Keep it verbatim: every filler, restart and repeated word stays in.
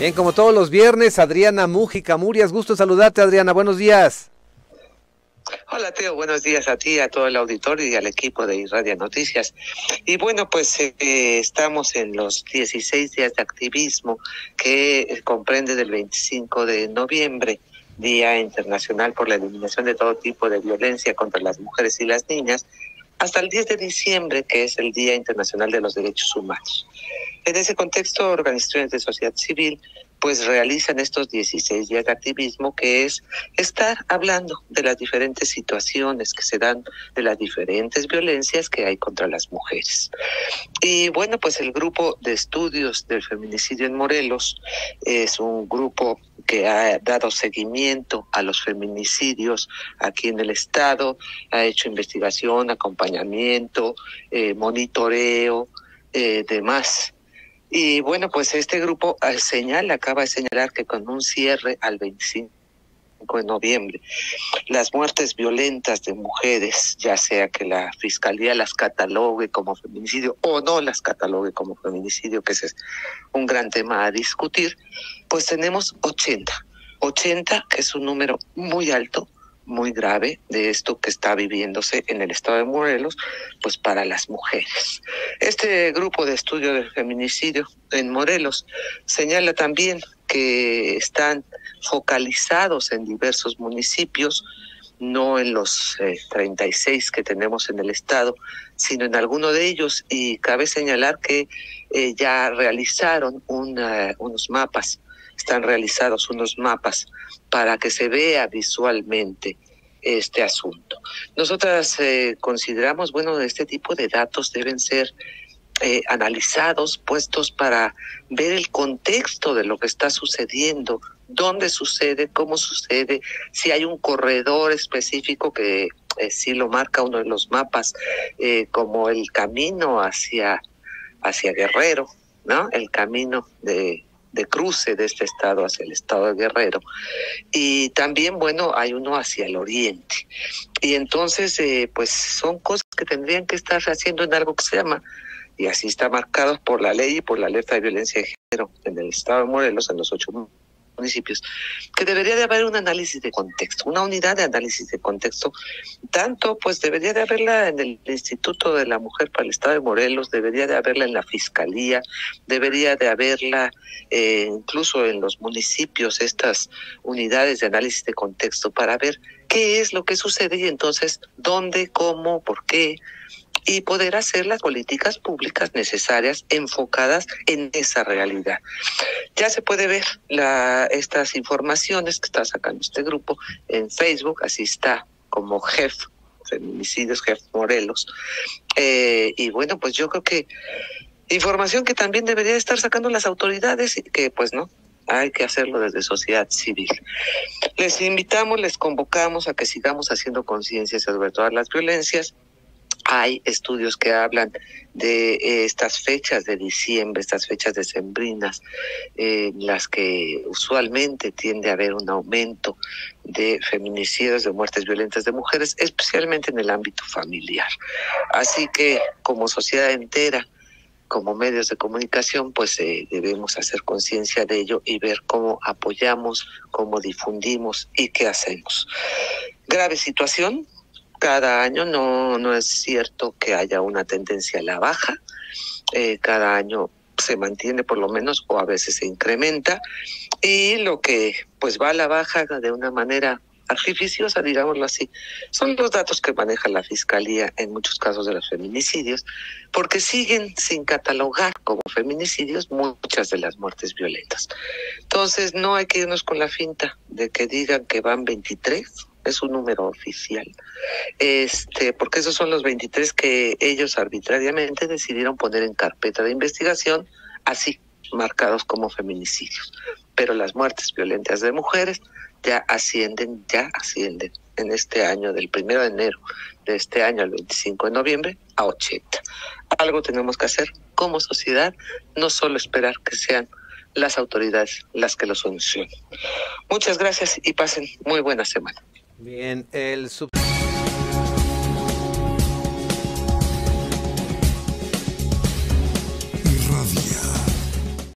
Bien, como todos los viernes, Adriana Mújica Murias, gusto saludarte, Adriana, buenos días. Hola Teo, buenos días a ti, a todo el auditorio y al equipo de Irradia Noticias. Y bueno, pues eh, estamos en los dieciséis días de activismo que comprende del veinticinco de noviembre, Día Internacional por la Eliminación de todo tipo de violencia contra las mujeres y las niñas, hasta el diez de diciembre, que es el Día Internacional de los Derechos Humanos. En ese contexto, organizaciones de sociedad civil pues realizan estos dieciséis días de activismo, que es estar hablando de las diferentes situaciones que se dan, de las diferentes violencias que hay contra las mujeres. Y bueno, pues el grupo de estudios del feminicidio en Morelos es un grupo que ha dado seguimiento a los feminicidios aquí en el estado, ha hecho investigación, acompañamiento, eh, monitoreo, eh, demás. Y bueno, pues este grupo señala, acaba de señalar que con un cierre al veinticinco de noviembre, las muertes violentas de mujeres, ya sea que la Fiscalía las catalogue como feminicidio o no las catalogue como feminicidio, que ese es un gran tema a discutir, pues tenemos ochenta, ochenta, que es un número muy alto, muy grave de esto que está viviéndose en el estado de Morelos, pues para las mujeres. Este grupo de estudio del feminicidio en Morelos señala también que están focalizados en diversos municipios, no en los eh, treinta y seis que tenemos en el estado, sino en alguno de ellos, y cabe señalar que eh, ya realizaron una, unos mapas, están realizados unos mapas para que se vea visualmente este asunto. Nosotras eh, consideramos, bueno, este tipo de datos deben ser eh, analizados, puestos para ver el contexto de lo que está sucediendo, dónde sucede, cómo sucede, si hay un corredor específico que eh, sí lo marca uno de los mapas, eh, como el camino hacia, hacia Guerrero, ¿no? El camino de... de cruce de este estado hacia el estado de Guerrero. Y también, bueno, hay uno hacia el oriente. Y entonces, eh, pues son cosas que tendrían que estar haciendo en algo que se llama, y así está marcado por la ley y por la alerta de violencia de género en el estado de Morelos, en los ocho municipios, que debería de haber un análisis de contexto, una unidad de análisis de contexto, tanto pues debería de haberla en el Instituto de la Mujer para el Estado de Morelos, debería de haberla en la Fiscalía, debería de haberla eh, incluso en los municipios, estas unidades de análisis de contexto, para ver qué es lo que sucede y entonces dónde, cómo, por qué, y poder hacer las políticas públicas necesarias enfocadas en esa realidad. Ya se puede ver la, estas informaciones que está sacando este grupo en Facebook, así está como G E F, Feminicidios G E F Morelos. Eh, y bueno, pues yo creo que información que también debería estar sacando las autoridades y que pues no, hay que hacerlo desde sociedad civil. Les invitamos, les convocamos a que sigamos haciendo conciencia sobre todas las violencias. Hay estudios que hablan de eh, estas fechas de diciembre, estas fechas decembrinas, eh, en las que usualmente tiende a haber un aumento de feminicidios, de muertes violentas de mujeres, especialmente en el ámbito familiar. Así que como sociedad entera, como medios de comunicación, pues eh, debemos hacer conciencia de ello y ver cómo apoyamos, cómo difundimos y qué hacemos. Grave situación. Cada año no, no es cierto que haya una tendencia a la baja, eh, cada año se mantiene por lo menos o a veces se incrementa, y lo que pues va a la baja de una manera artificiosa, digámoslo así, son los datos que maneja la Fiscalía en muchos casos de los feminicidios, porque siguen sin catalogar como feminicidios muchas de las muertes violentas. Entonces no hay que irnos con la finta de que digan que van veintitrés, es un número oficial, este, porque esos son los veintitrés que ellos arbitrariamente decidieron poner en carpeta de investigación, así, marcados como feminicidios. Pero las muertes violentas de mujeres ya ascienden, ya ascienden en este año, del primero de enero de este año al veinticinco de noviembre, a ochenta. Algo tenemos que hacer como sociedad, no solo esperar que sean las autoridades las que lo solucionen. Muchas gracias y pasen muy buena semana. Bien, el sub... Irradia.